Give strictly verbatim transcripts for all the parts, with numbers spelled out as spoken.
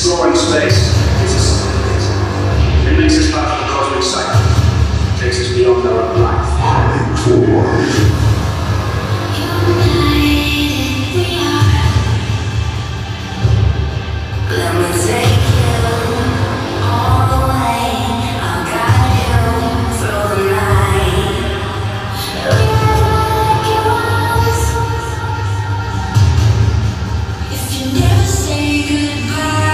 Exploring space is a something. It makes us part of the cosmic cycle. Takes us beyond our own life. Time for life. United we are. Let me take you all the way. I'll guide you through the night. Like it was. If you never say goodbye.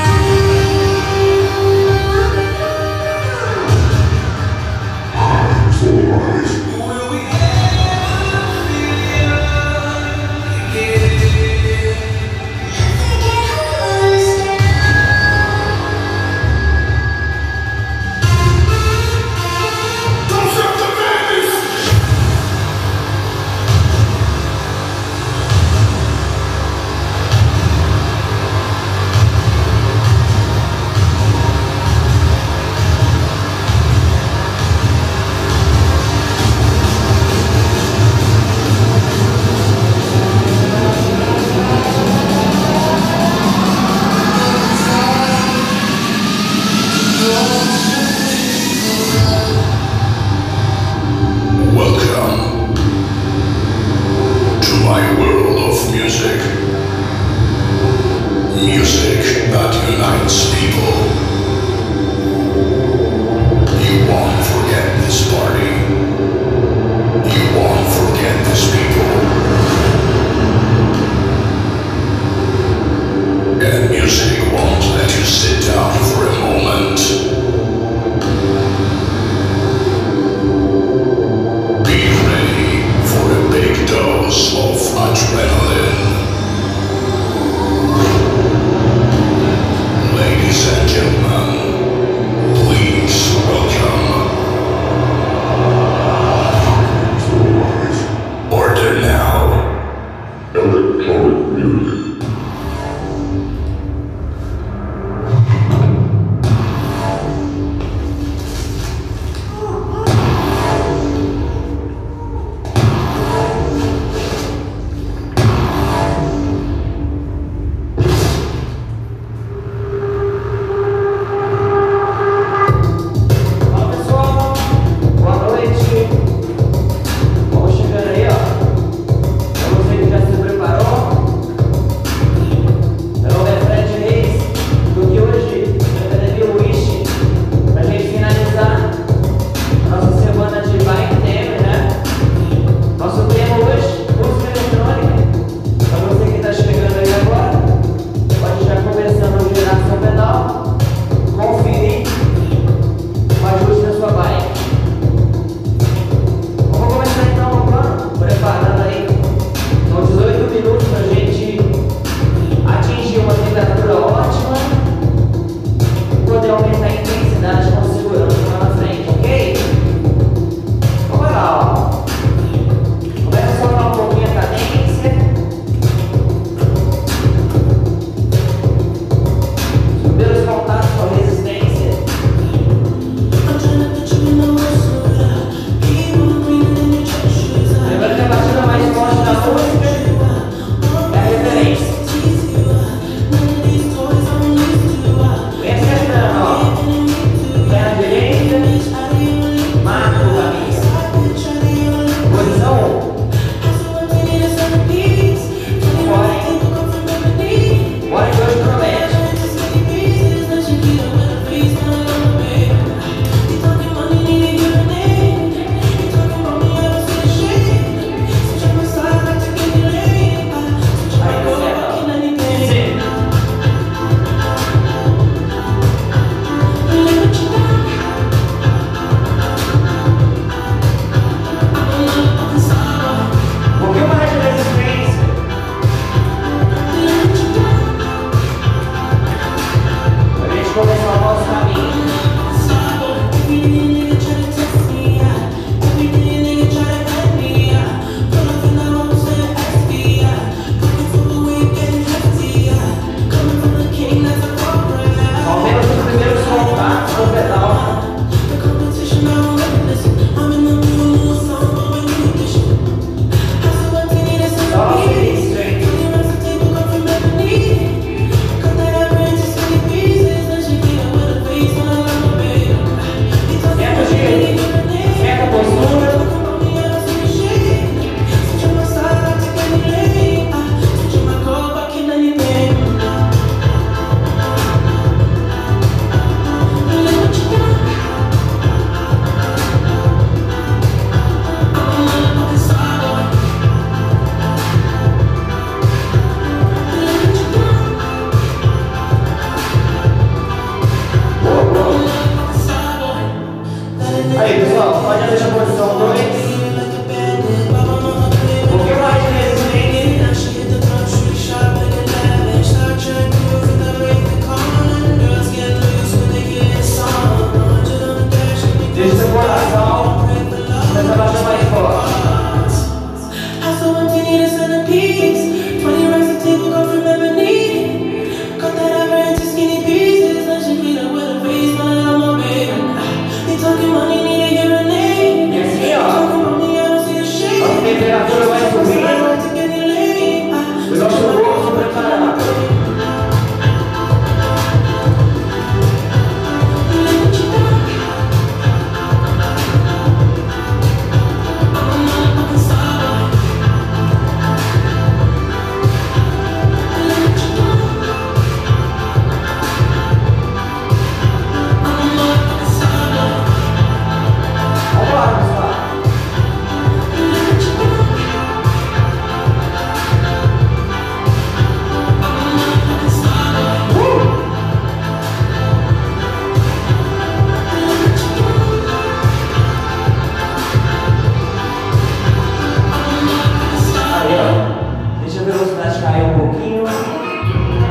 Time for life. Will we ever feel again? Nothing can hold us Don't stop the madness! Welcome to my world of music. Music that unites people. You won't forget this party. You won't forget these people. And music won't let you sit down for a moment. Be ready for a big dose of adrenaline. Ladies and gentlemen, please welcome. Order now. Electronic music.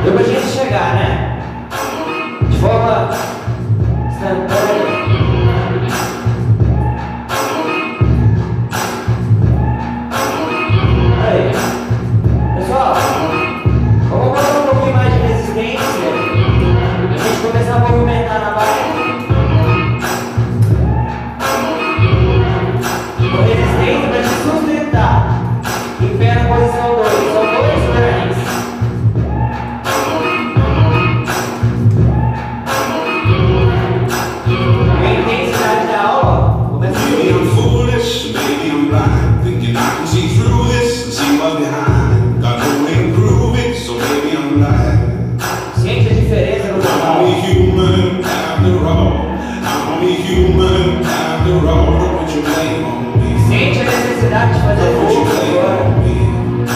Deu pra gente chegar, né? De forma instantânea. Aí. Pessoal, vamos botar um pouquinho mais de resistência. A gente começar a movimentar na bike. Com resistência pra te sustentar. Em pé na posição dois. São dois turns. A intensidade da aula começa a Maybe I'm foolish, maybe I'm blind, thinking I can see through this and see what's behind. Got no way to prove it, so maybe I'm lying. Sente a diferença no I'm canal. only human after all. I'm only human after all. Don't put your blame on me. Sente a necessidade de fazer Don't put your força blame agora. on me.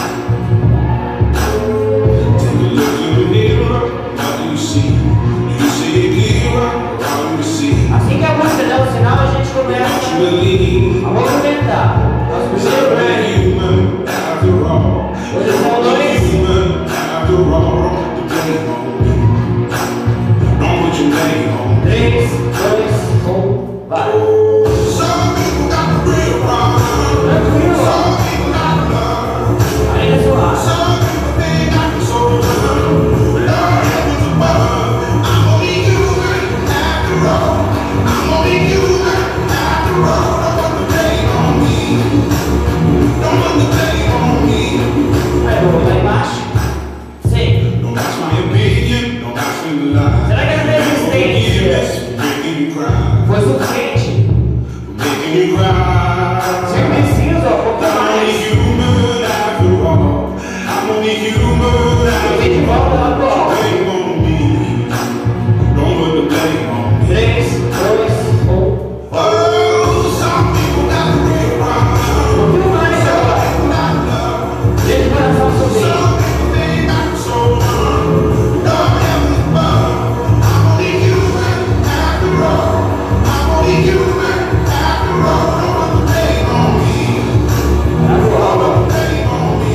Take a look in the mirror, what do you see? Do you see it clearer, or all you see? Assim que a música der o sinal, a gente What you começa believe? a movimentar. Nosso I'm primeiro only turn. human after all. Posição dois. Human after all. Don't put your blame on me. Don't put your blame on me. três, dois, um, vai. Some people got the real problem. Tranquilo. Some people got the love. Ainda suave. Some people they got the soul. But Lord heavens above, I'm only human after all. I'm only human after all. Don't put the blame on me. Don't put the blame on me. Aí, vou lá embaixo. Sim. Don't ask my opinion, don't ask me to lie. Será que a resistência Making you cry, foi suficiente? making you cry. Você precisa, um pouquinho I'm only mais. human after all. I'm only human Eu vim de after volta lá pro all. alto. Blame on me. Don't put the blame on me. três, dois, um, vai. Oh, some people got the real problem. Um pouquinho mais agora. Not love. Deixa o coração subir. Some people they got the soul. Lord heavens above. I'm only human after all. I'm only human after all. Don't put the blame on me. Tá no alto. Blame on me.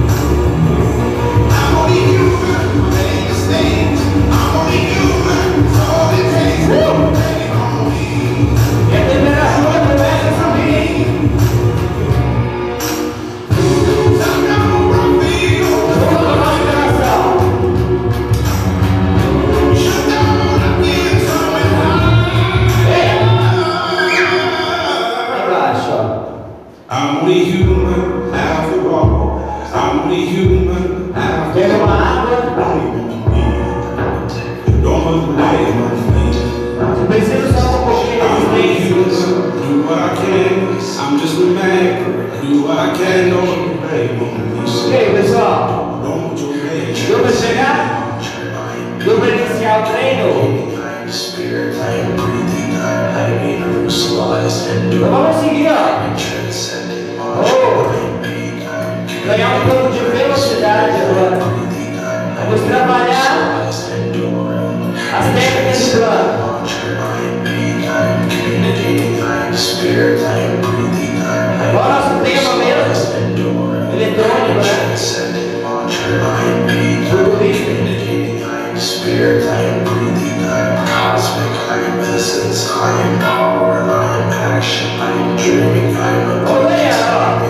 I'm only human. Make mistakes. I'm only human. It's all it takes. Don't put the blame on me. E a temperatura começa a subir. I'm not gonna feel. Vamos no nosso coração. Shut down. I feel so high. Ei. Lá embaixo, ó. I'm only human after all. I'm only human after Pega uma all. água. Don't put the blame on me. Você precisa usar um pouquinho de I'm only resistência. human. Do what I can. I'm just a man. Do what I can. Don't put the blame on E me. aí, pessoal? Don't put your blame. Deu pra chegar? Deu pra iniciar o treino? Spirit, I am breathing, I am universalized and Então vamos seguir, ó. transcending Oh. Ganhar um pouco de velocidade agora. Vamos trabalhar as técnicas de plano. Spirit, I am breathing, I Qual é o nosso tema mesmo? am Eletrônico, né? transcending mantra, I am being, Tudo isso. I am spirit, I am breathing, I am cosmic, I am essence, I am power, I am action, I am dreaming, I am Vamos ganhar, ó.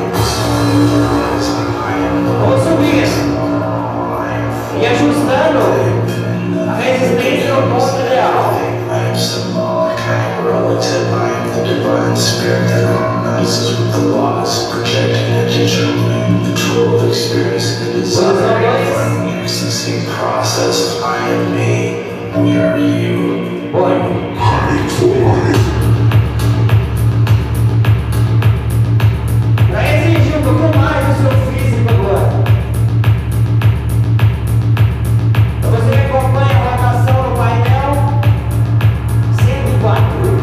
Vamos subir. E ajustando a resistência ao ponto ideal. I am symbolic, I am relative, I am the divine spirit that harmonizes with the laws, projecting and determining the tool of experience and desire, from the existing process. I am me, we are you. Bora. Para exigir um pouquinho mais do seu físico agora. Então você me acompanha a rotação no painel. cento e quatro.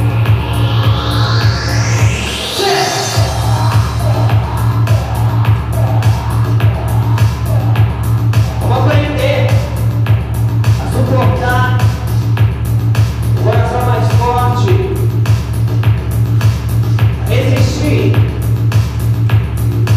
Vamos aprender a suportar o coração mais forte, a resistir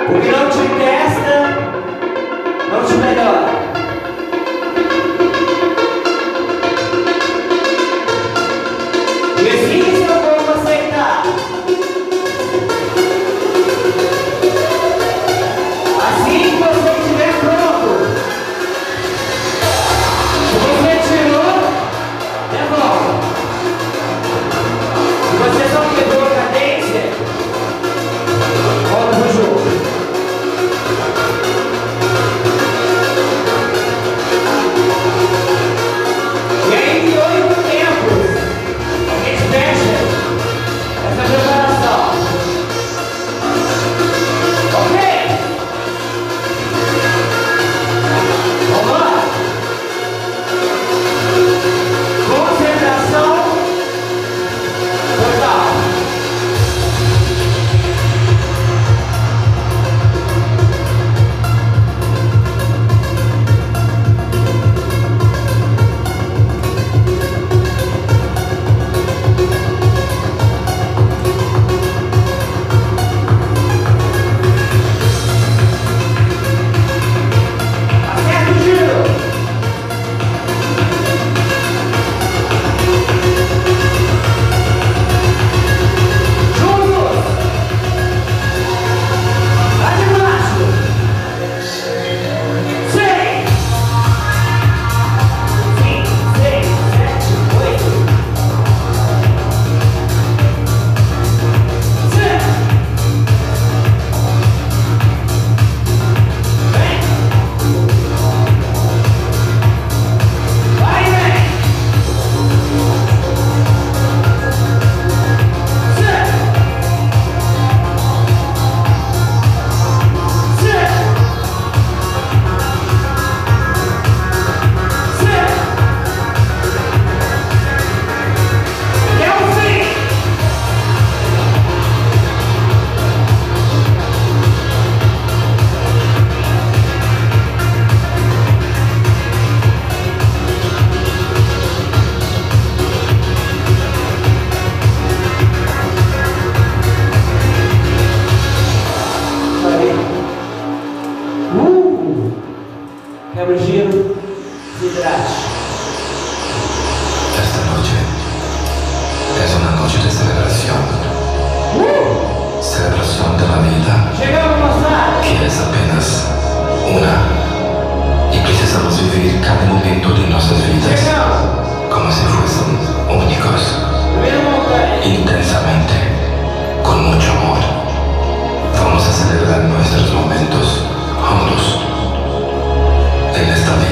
O que não te testa, não te melhora. E assim que seu corpo aceitar, assim que você estiver pronto, se você tirou, devolve. Se você só quebrou a cadência, volta pro jogo. E aí, de oito tempos, a gente fecha essa preparação. Ok? Vamos lá? Concentração total. Acerta o giro. Juntos. Lá de baixo. Seis. Cinco, seis, sete, oito. Sete. Vem. Vai, vem. Sete. Sete. Sete. E é o fim. Vai. Uh! Quebra o giro, se hidrate. Esta noche es una noche de celebración, Uh! celebración de la vida, Chegamos, moçada. que es apenas una, y precisamos vivir cada momento de nuestras vidas Chegamos. como si fuesen únicos, Primeira montanha. intensamente, con mucho amor. Vamos a celebrar nuestros momentos juntos en esta vida.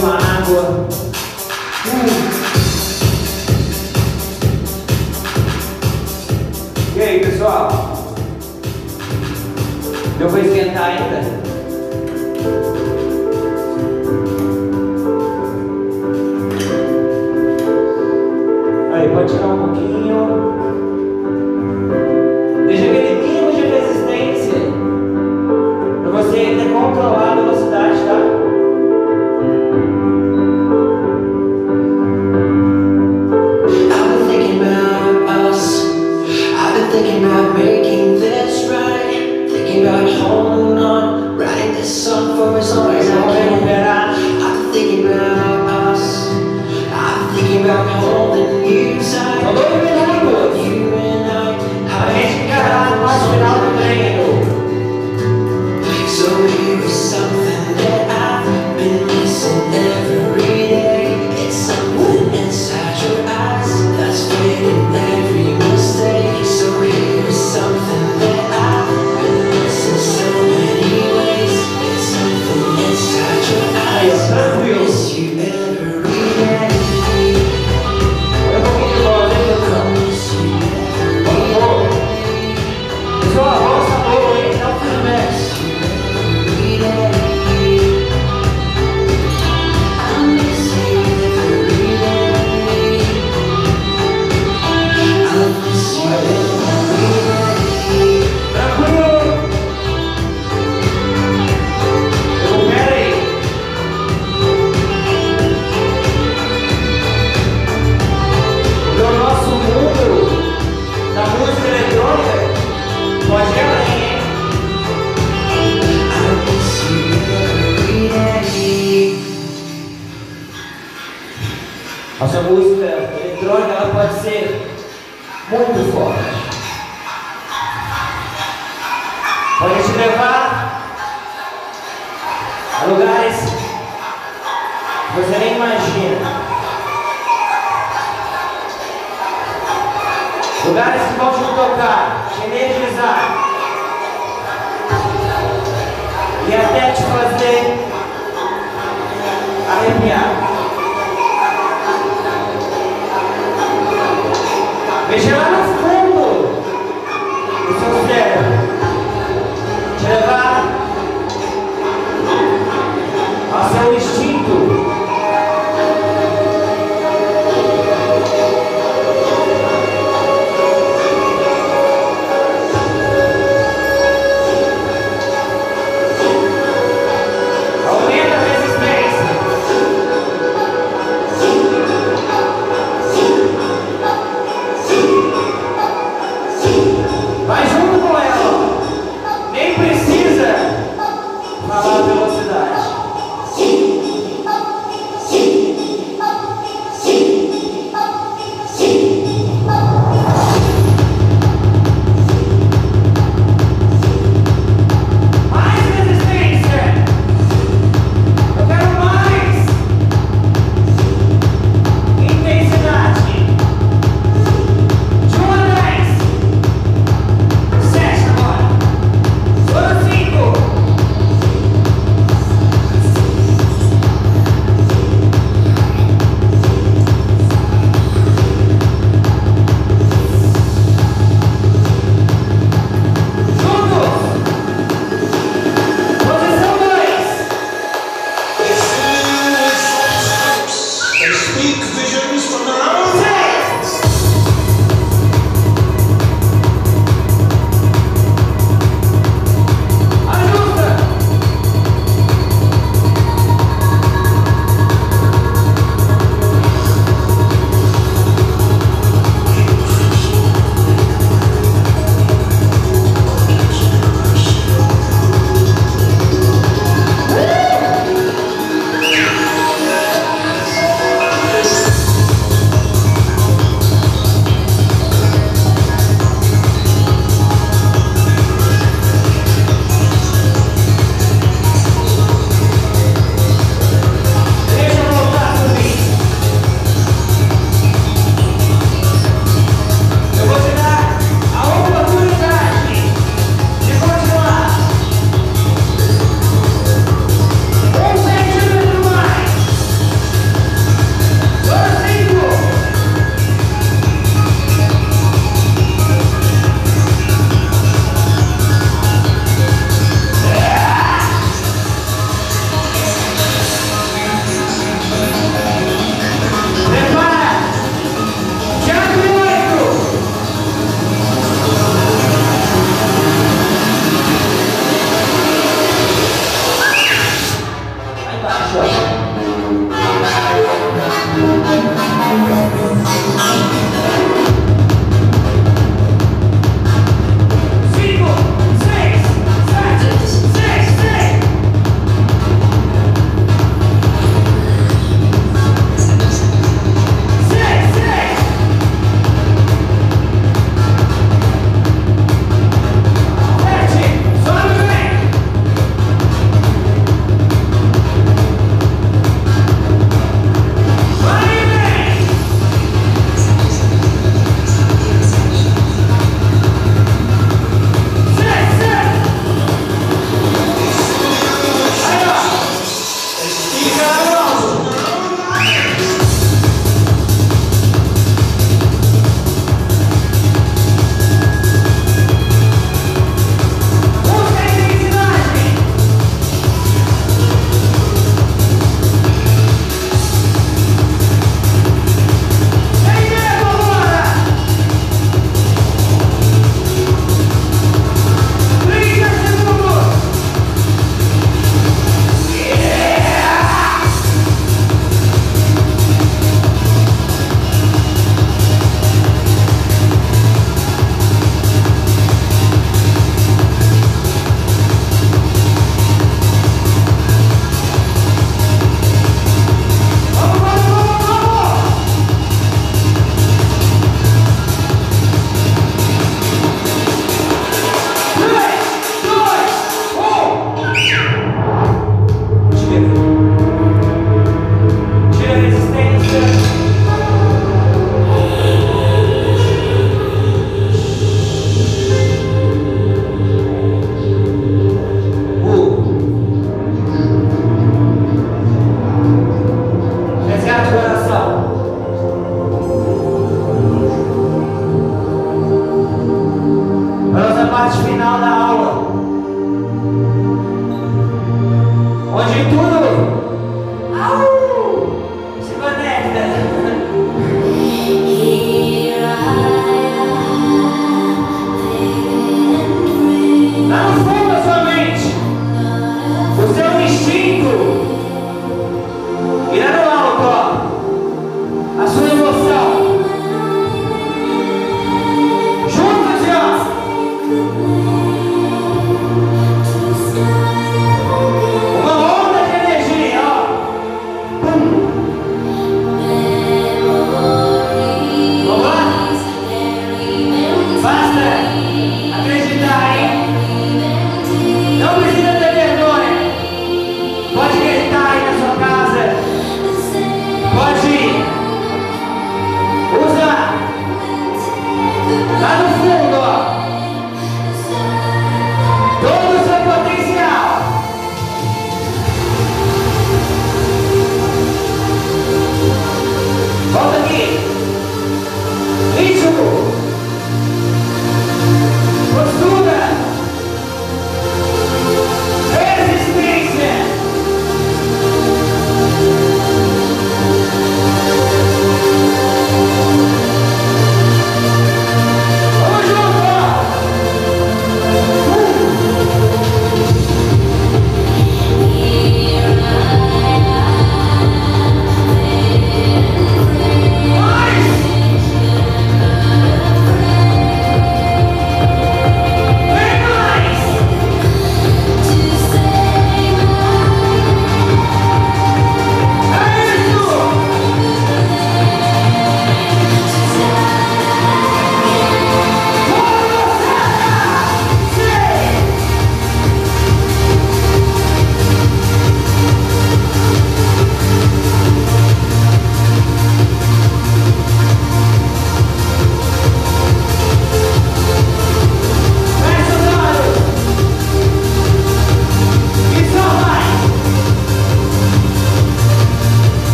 uma água. Uh. E aí, pessoal? Deu pra esquentar ainda? Aí, pode tirar um pouquinho. Deixa aquele mínimo de resistência para você ainda controlar a velocidade, tá? I've been thinking about us. I've been thinking about making this right. Thinking about holding on, writing this song for as long as I can. I've been thinking about us. I've been thinking about holding you tight. You and I, how A gente encarará no nosso final do treino. so here is something that I've been missing every day. It's something inside your eyes that's fading every mistake. So here is something that I've been missing so many ways. It's something inside your eyes I miss you every day. Olha um pouquinho de bola, né, produção? Miss you every Vamos, vamos. Pessoal, avança a bola aí, dá um feedback. Tranquilo. Recupera aí. Porque o nosso mundo da música eletrônica pode ir além, hein? Nossa música eletrônica ela pode ser muito forte. Pode te levar a lugares que você nem imagina. Lugares que vão te tocar, te energizar e até te fazer arrepiar. Veja lá no fundo do seu cérebro, te levar ao seu instinto. Aumenta a resistência.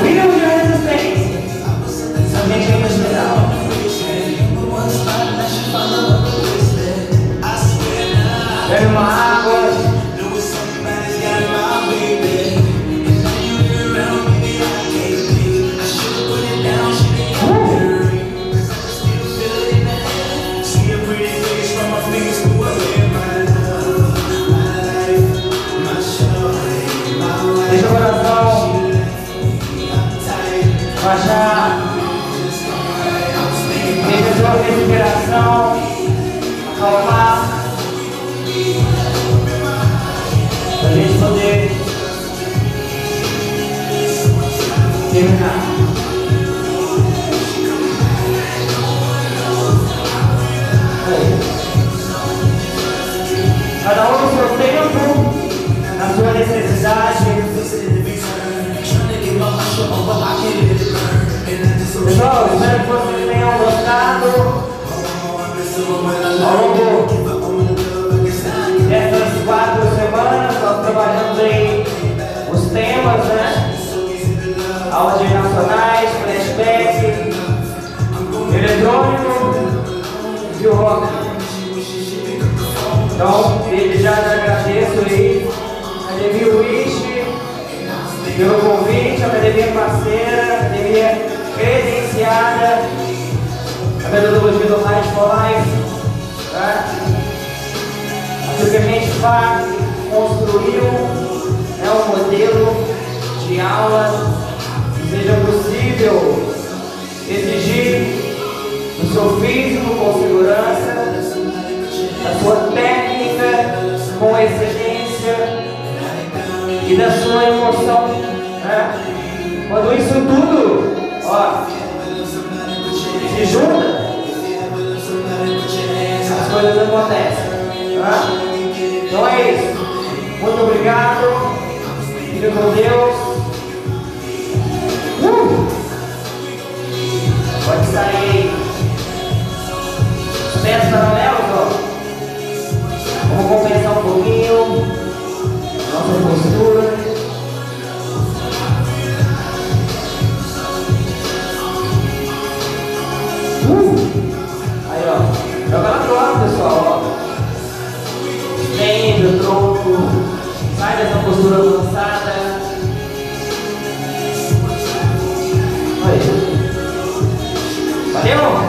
rio de resistência. Ambiente é geral. Bebe uma água. Deixa o coração baixar. Deixa a sua respiração acalmar. Para a gente poder terminar. Cada um no seu tempo, na sua necessidade. Pessoal, espero que vocês tenham gostado. Ao longo dessas quatro semanas, nós trabalhamos aí os temas, né? Aulas de nacionais, flashback, eletrônico e o rock. Então, desde já te agradeço aí, Academia Wish, pelo convite, academia parceira, academia credenciada, a metodologia do High for Life, tá? Aquilo que a gente faz, construiu, é um modelo de aula que seja possível exigir do seu físico com segurança, da sua técnica com excelência e da sua emoção, né? Quando isso tudo, ó, se junta, as coisas acontecem, tá? Então é isso. Muito obrigado. Fique com Deus. Uh! Pode sair os pés paralelos, ó. Vamos compensar um pouquinho nossa postura. Uh! Aí, ó. Joga lá pro lado, pessoal, ó. Estende o tronco. Sai dessa postura avançada. Aí. Valeu!